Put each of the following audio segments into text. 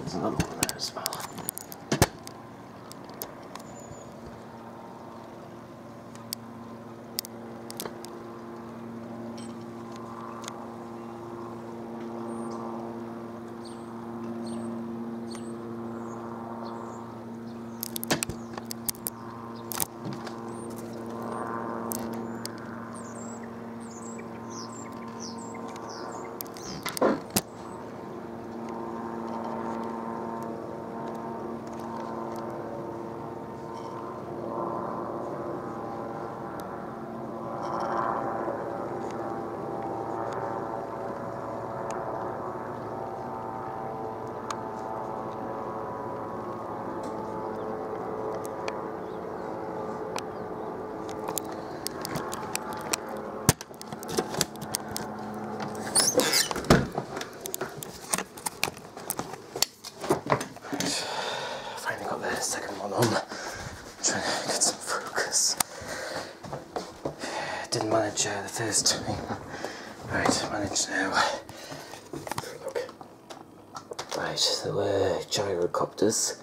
there's another one there as well. Finally got the second one on, trying to get some focus. Didn't manage the first time. Right, managed now. Look. Right, there were gyrocopters.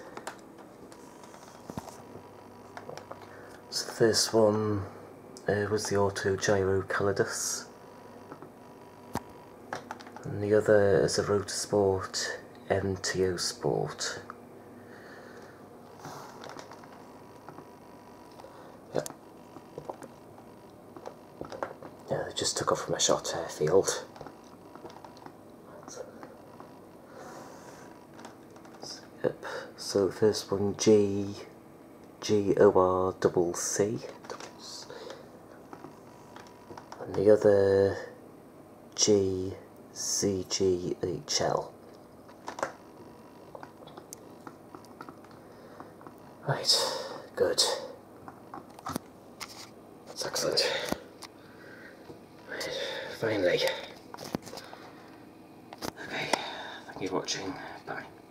So the first one was the Autogyro Calidus, and the other is a Rotorsport MTOsport. Yep. Yeah, they just took off from a shot airfield. Yep, so the first one, G-ORCC, and the other G-CGHL. Right, good. That's excellent. Right, finally. Okay, thank you for watching. Bye.